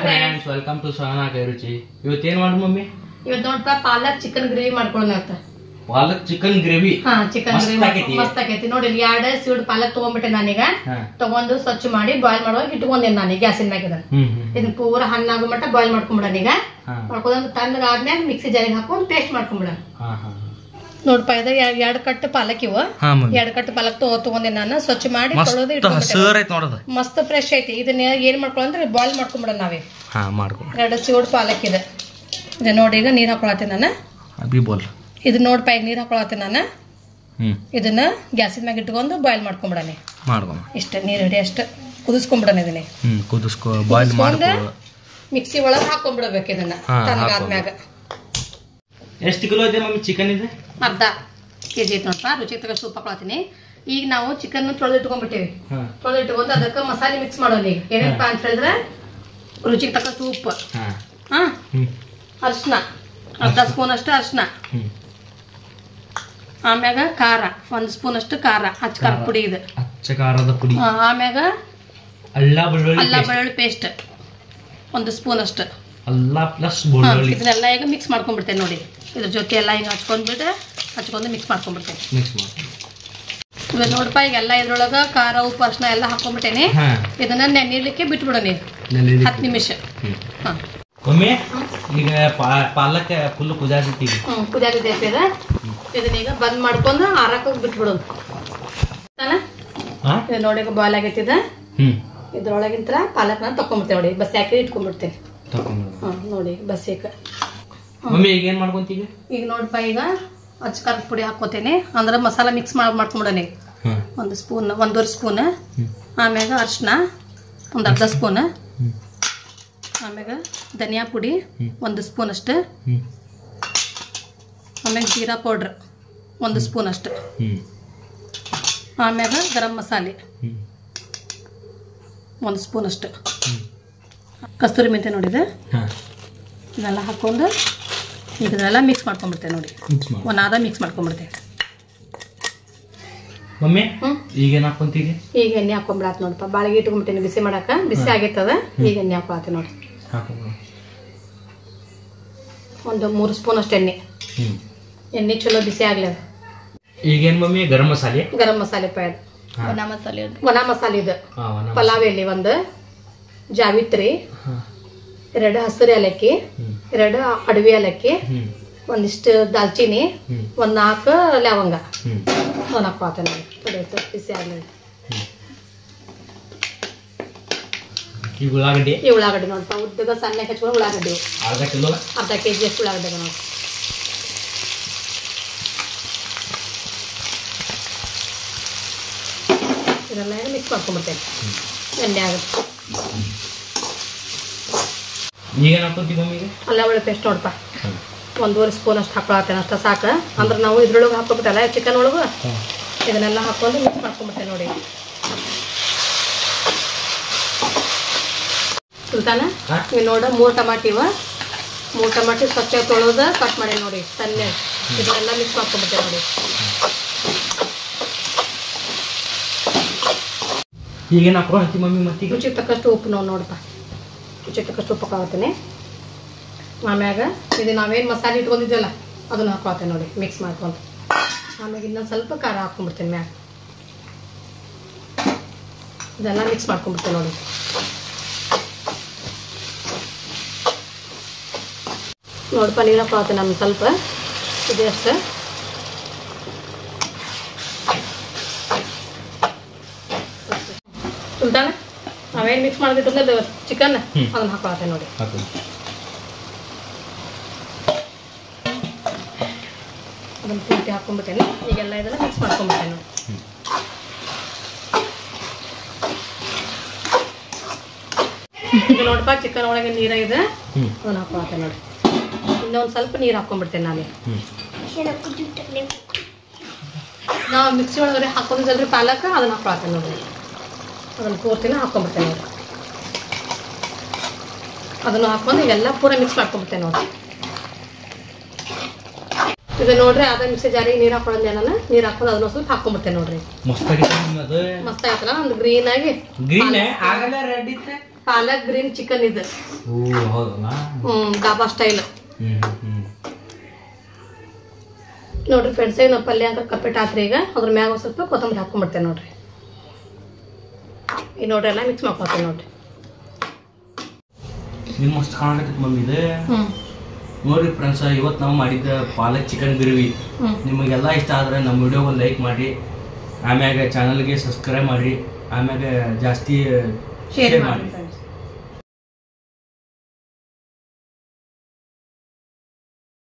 Friends welcome to Sahana Kairuchi. ಇವತ್ತು ಏನ್ ಮಾಡಿ ಮಮ್ಮಿ? ಇವತ್ತು ನೋಡ್ಪ ಪಾಲಕ್ ಚಿಕನ್ ಗ್ರೇವಿ ಮಾಡ್ಕೊಳ್ಳೋಣ. Palak chicken gravy. Chicken gravy ಮಸ್ತ್ ಆಕೈತಿ ನೋಡಿ. 2 ಸೀಡ್ ಪಾಲಕ್ ತಗೊಂಡ್ಬಿಟ್ಟೆ ನಾನೀಗ. ತಗೊಂಡು ಸ್ವಚ್ಛ ಮಾಡಿ ಬಾಯ್ಲ್ ಮಾಡುವಾಗ ಇಟ್ಕೊಂಡೇನಿ ನಾನು ಗ್ಯಾಸಿನ ಮ್ಯಾಗ. ಇದನ್ನ ಪೂರ ಹಣ್ಣಾಗೋ ಮಟ್ಟ ಬಾಯ್ಲ್ ಮಾಡ್ಕೊಂಡ್ಬಿಡೋಣ. ಈಗ ಮಾಡ್ಕೊಂಡ್ ತಣ್ಣಗಾದ್ಮ್ಯಾಗ ಮಿಕ್ಸಿ ಜಾರಿಗೆ ಹಾಕೊಂಡು ಪೇಸ್ಟ್ ಮಾಡ್ಕೊಂಡ್ಬಿಡ. ನೋಡ್ಪ ಇದ 2 ಕಟ್ ಪಾಲಕ್ ಇವ. 2 ಕಟ್ ಪಾಲಕ್ ತಗೊಂಡೆ ನಾನು. ಸ್ವಚ್ಛ ಮಾಡಿ ಮಸ್ತ್ ಫ್ರೆಶ್ ಐತಿ. ಇದನ್ನ ಏನ್ ಮಾಡ್ಕೊಳ್ಳಂದ್ರೆ ಬಾಯ್ಲ್ ಮಾಡ್ಕೊಂಡ್ಬಿಡ ನಾವೇ. 2 ಸೀಡ್ ಪಾಲಕ್ ಇದೆ. ಇದ ನೋಡಿ ಈಗ ನೀರ್ ಹಾಕೊಳತ್ತೆ ನಾನು. ಇದು ನೋಡ್ಪ ಈಗ ನೀರ್ ಹಾಕೊಳತ್ತೆ ನಾನು. ಇದನ್ನ ಗ್ಯಾಸಿನ ಮ್ಯಾಗ ಇಟ್ಕೊಂಡು ಬಾಯ್ಲ್ ಮಾಡ್ಕೊಂಡ್ಬಿಡಣ. ಇಷ್ಟ ನೀರ್ ಹಿಡಿ ಅಷ್ಟ ಕುದಿಸ್ಕೊಂಡ್ಬಿಡಣ. ಇದನ್ನೇ ಮಿಕ್ಸಿ ಒಳಗೆ ಹಾಕೊಂಡ್ಬಿಡ್ಬೇಕು. ಇದನ್ನ ತಣ್ಣಗಾದ್ಮ್ಯಾಗ. ಎಷ್ಟು ಕಿಲೋ ಇದೆ ಮಮ್ಮಿ ಚಿಕನ್? ಇದೆ ಅರ್ಧ ಕೆಜಿ ಐತಿ ನೋಡ್ಪ. ರುಚಿ ತಗ ಸೂಪ್ ಹಾಕೊಳತೀನಿ. ಈಗ ನಾವು ಚಿಕನ್ ತೊಳೆದಿಟ್ಕೊಂಡ್ಬಿಟ್ಟೇವಿ. ತೊಳೆದಿಟ್ಕೊಂಡು ಅದಕ್ಕೆ ಮಸಾಲೆ ಮಿಕ್ಸ್ ಮಾಡೋಣ. ಈಗ ಏನೇನಪ್ಪ ಅಂತ ಹೇಳಿದ್ರೆ ರುಚಿಗೆ ತಕ್ಕ ಸೂಪ್, ಅರ್ಶಿನ ಅರ್ಧ ಸ್ಪೂನ್ ಅಷ್ಟು ಅರ್ಶಿನ, ಆಮ್ಯಾಗ ಖಾರ 1 ಸ್ಪೂನ್ ಅಷ್ಟು ಖಾರ, ಅಚ್ಚ ಖಾರದ ಪುಡಿ ಇದೆ. ಆಮ್ಯಾಗ ಅಲ್ಲ ಬೆಳ್ಳುಳ್ಳಿ ಪೇಸ್ಟ್ 1 ಸ್ಪೂನ್ ಅಷ್ಟು. ಇದನ್ನೆಲ್ಲ ಈಗ ಮಿಕ್ಸ್ ಮಾಡ್ಕೊಂಡ್ಬಿಡ್ತೇನೆ ನೋಡಿ. ಇದ್ರ ಜೊತೆ ಎಲ್ಲ ಹಿಂಗೆ ಹಚ್ಕೊಂಡು ಮಿಕ್ಸ್ ಮಾಡ್ಕೊಂಡ್ಬಿಡ್ತೇನೆ. ಇವಾಗ ನೋಡಪ್ಪ ಈಗೆಲ್ಲ ಇದ್ರೊಳಗ ಖಾರ ಉಪ್ಪು ಅರ್ಶಿನ ಎಲ್ಲ ಹಾಕೊಂಡ್ಬಿಟ್ಟೇನೆ. ಇದನ್ನ ನೆನೆಯಲಿಕ್ಕೆ ಬಿಟ್ಬಿಡೋಣ 10 ನಿಮಿಷ. ಈಗ ಪಾಲಕ್ ಫುಲ್ ಕುದಿಯಾಗೈತಿ. ಇದನ್ನ ಈಗ ಬಂದ್ ಮಾಡ್ಕೊಂಡು ಆರಾಕ ಬಿಟ್ಬಿಡೋದು. ನೋಡಿ ಈಗ ಬಾಯ್ಲ್ ಆಗೈತಿದ. ಇದ್ರೊಳಗಿಂತ ಪಾಲಕ್ನ ತಕೊಂಡ್ಬಿಡ್ತೇವೆ ನೋಡಿ. ಬಸ್ ಹಾಕಿ ಇಟ್ಕೊಂಡ್ಬಿಡ್ತೇನೆ ನೋಡಿ. ಬಸ್ ಈಗ ನೋಡಪ್ಪ ಈಗ ಅಚ್ಚ ಖಾರದ ಪುಡಿ ಹಾಕೋತೇನೆ. ಅಂದ್ರೆ ಮಸಾಲ ಮಿಕ್ಸ್ ಮಾಡ್ಕೊಂಡ್ಬಿಡೋಣ. 1 ಸ್ಪೂನ್ 1.5 ಸ್ಪೂನ್, ಆಮ್ಯಾಗ ಅರ್ಶಿನ 1 ಅರ್ಧ ಸ್ಪೂನ್, ಆಮ್ಯಾಗ ಧನಿಯಾ ಪುಡಿ 1 ಸ್ಪೂನ್ ಅಷ್ಟು, ಆಮ್ಯಾಗ ಜೀರಾ ಪೌಡ್ರ್ 1 ಸ್ಪೂನ್ ಅಷ್ಟು, ಆಮ್ಯಾಗ ಗರಂ ಮಸಾಲೆ 1 ಸ್ಪೂನ್ ಅಷ್ಟು, ಕಸ್ತೂರಿ ಮೆಂತೆ ನೋಡಿದೆ. ಇದನ್ನೆಲ್ಲ ಹಾಕೊಂಡು ಇದನ್ನೆಲ್ಲ ಮಿಕ್ಸ್ ಮಾಡ್ಕೊಂಡ್ಬಿಡ್ತೇವೆ ನೋಡಿ. ಒಂದಾದ ಮಿಕ್ಸ್ ಮಾಡ್ಕೊಂಡ್ಬಿಡ್ತೇವೆ. ಈಗ ಎಣ್ಣೆ ಹಾಕೊಂಡ್ಬಿಡತ್ ನೋಡಪ್ಪ. ಬಾಳಿಗೆ ಇಟ್ಕೊಂಡ್ಬಿಟ್ಟೇನೆ ಬಿಸಿ ಮಾಡಾಕ. ಬಿಸಿ ಆಗೈತದ. ಈಗ ಎಣ್ಣೆ ಹಾಕೊಳತ್ತೆ ನೋಡಿ. 3 ಸ್ಪೂನ್ ಅಷ್ಟು ಎಣ್ಣೆ ಚಲೋ ಬಿಸಿ ಆಗ್ಲಿ. ಈಗೇನ್ ಮಮ್ಮಿ? ಗರಂ ಮಸಾಲೆ ಒಣ ಮಸಾಲೆ ಇದು. ಪಲಾವ್ ಎಲೆ 1, ಜಾವಿತ್ರಿ 2 ಹಸಿರು ಏಲಕ್ಕಿ, 2 ಅಡವಿ ಏಲಕ್ಕಿ, ಒಂದಿಷ್ಟು ದಾಲ್ಚಿನಿ, 4 ಲವಂಗ ಹಾಕೋತ ನೋಡಿ. ಬಿಸಿ ಆಗಲಿ. ಈ ಉಳ್ಳಾಗಡ್ಡಿ ನೋಡಪ್ಪ ಉದ್ದಗ ಸಣ್ಣ ಹಚ್ಕೊಂಡು ಉಳ್ಳಾಗಡ್ಡಿ ಅರ್ಧ ಕೆಜಿ ಅಷ್ಟು ಉಳ್ಳಾಗಡ್ಡಿ ನೋಡಿ. ಇದೆಲ್ಲ ಮಿಕ್ಸ್ ಮಾಡ್ಕೊಂಡ್ಬಿಡ್ತೇನೆ. ಎಣ್ಣೆ ಆಗುತ್ತೆ. ಅಲ್ಲ ಒಳ್ಳೆ ಪೇಸ್ಟ್ ನೋಡಪ್ಪ 1.5 ಸ್ಪೂನ್ ಅಷ್ಟು ಹಾಕೊಳತ್ತೇನೆ. ಅಷ್ಟ ಸಾಕು. ಅಂದ್ರೆ ನಾವು ಇದ್ರೊಳಗೆ ಹಾಕೋಬಿಟ್ಟಲ್ಲ ಚಿಕನ್ ಒಳಗು. ಇದನ್ನೆಲ್ಲ ಹಾಕೊಂಡು ಮಿಕ್ಸ್ ಮಾಡ್ಕೊಂಡ್ಬಿಟ್ಟೆ ನೋಡಿ. ಸುಲ್ತಾನ ನೀವು ನೋಡ 3 ಟಮಾಟಿ 3 ಟಮಾಟಿ ಸ್ವಚ್ಛ ತೊಳೆದ ಕಟ್ ಮಾಡಿ ನೋಡಿ ತನ್ನೆ. ಇದನ್ನೆಲ್ಲ ಮಿಕ್ಸ್ ಮಾಡ್ಕೊಂಡ್ಬಿಟ್ಟೆ ನೋಡಿ. ಈಗೇನು ಹಾಕಿ ಮಮ್ಮಿ? ಮತ್ತೆ ರುಚಿಗೆ ತಕ್ಕಷ್ಟು ಉಪ್ಪು ನೋಡಪ್ಪ. ರುಚಿಗೆ ತಕ್ಕಷ್ಟು ಉಪ್ಪು ಹಾಕೋತೀನಿ. ಆಮ್ಯಾಗ ಇದು ನಾವೇನು ಮಸಾಲೆ ಇಟ್ಕೊಂಡಿದ್ವಲ್ಲ ಅದನ್ನು ಹಾಕೋತೇನೆ ನೋಡಿ. ಮಿಕ್ಸ್ ಮಾಡ್ಕೊಂಡು ಆಮ್ಯಾಗ ಇನ್ನೊಂದು ಸ್ವಲ್ಪ ಖಾರ ಹಾಕ್ಕೊಂಡ್ಬಿಡ್ತೇನೆ ಮ್ಯಾಗ. ಇದೆಲ್ಲ ಮಿಕ್ಸ್ ಮಾಡ್ಕೊಂಡ್ಬಿಡ್ತೇನೆ ನೋಡಿ. ನೋಡಪ್ಪ ನೀರು ಹಾಕೋತೇನೆ ನಮ್ಗೆ ಸ್ವಲ್ಪ. ಇದೆ ಅಷ್ಟು. ಸುಲ್ತಾನ ನಾವೇನು ಮಿಕ್ಸ್ ಮಾಡಿಬಿಟ್ಟು ಚಿಕನ್ ಅದನ್ನು ಹಾಕೊಳತ್ತೆ ನೋಡಿ. ಅದನ್ನು ಪೂರ್ತಿ ಹಾಕೊಂಡ್ಬಿಟ್ಟೇನೆ. ಈಗೆಲ್ಲ ಇದೆಲ್ಲ ಮಿಕ್ಸ್ ಮಾಡ್ಕೊಂಡ್ಬಿಟ್ಟೆ ನೋಡಿ. ಈಗ ನೋಡಪ್ಪ ಚಿಕನ್ ಒಳಗೆ ನೀರಾಗಿದೆ. ಅದನ್ನು ಹಾಕೊಳತ್ತೆ ನೋಡಿ. ಇನ್ನೊಂದು ಸ್ವಲ್ಪ ನೀರು ಹಾಕೊಂಡ್ಬಿಡ್ತೇನೆ ನಾನೇ. ನಾವು ಮಿಕ್ಸಿ ಒಳಗಡೆ ಹಾಕೊಂಡಿದ್ದಲ್ರಿ ಪಾಲಕ್, ಅದನ್ನು ಹಾಕೊಳತ್ತೆ ನೋಡಿ. ಅದನ್ನು ಪೂರ್ತಿನ ಹಾಕೊಂಡ್ಬಿಡ್ತೇನೆ ನೋಡಿ. ಅದನ್ನು ಹಾಕೊಂಡು ಈಗೆಲ್ಲ ಪೂರ ಮಿಕ್ಸ್ ಮಾಡ್ಕೊಂಡ್ಬಿಡ್ತೇನೆ ನೋಡಿ. ಇದು ನೋಡ್ರಿ ಅದ ಮಿಕ್ಸಿ ಜಾರಿಗೆ ನೀರು ಹಾಕೊಳ್ಳೋದು ನಾನು. ನೀರು ಹಾಕೊಂಡು ಅದನ್ನ ಸ್ವಲ್ಪ ಹಾಕೊಂಡ್ಬಿಡ್ತೇನೆ ನೋಡ್ರಿ. ಮಸ್ತ್ ಆಗೈತಲ್ಲ. ಒಂದು ಗ್ರೀನ್ ಆಗಿ ಪಾಲಕ್ ಗ್ರೀನ್ ಚಿಕನ್ ಇದು. ಹೌದಲ್ಲ. ಡಾಬಾ ಸ್ಟೈಲ್ ನೋಡ್ರಿ ಫ್ರೆಂಡ್ಸ್. ಈಗ ನಾವು ಪಲ್ಯ ಅಂತ ಕಂಪ್ಲೀಟ್ ಆತ್ರಿ. ಈಗ ಅದ್ರ ಮ್ಯಾಗ ಒಂದು ಸ್ವಲ್ಪ ಕೊತ್ತಂಬರಿ ಹಾಕೊಂಡ್ಬಿಡ್ತೇನೆ ನೋಡ್ರಿ. ಈಗ ನೋಡ್ರಿ ಎಲ್ಲ ಮಿಕ್ಸ್ ಮಾಡ್ಕೊಳ್ತೇನೆ ನೋಡ್ರಿ. ಇದು ಮಸ್ತ್ ಕಾಣಕತ್ತೈತಿ ಮಮ್ಮಿ ಇದು. ನೋಡ್ರಿ ಫ್ರೆಂಡ್ಸ್, ಇವತ್ತು ನಾವು ಮಾಡಿದ್ದ ಪಾಲಕ್ ಚಿಕನ್ ಗ್ರೇವಿ ನಿಮಗೆಲ್ಲ ಇಷ್ಟ ಆದ್ರೆ ನಮ್ಮ ವಿಡಿಯೋಗೆ ಲೈಕ್ ಮಾಡಿ, ಆಮ್ಯಾಗ ಚಾನಲ್ಗೆ ಸಬ್ಸ್ಕ್ರೈಬ್ ಮಾಡಿ, ಆಮ್ಯಾಗ ಜಾಸ್ತಿ ಶೇರ್ ಮಾಡಿ.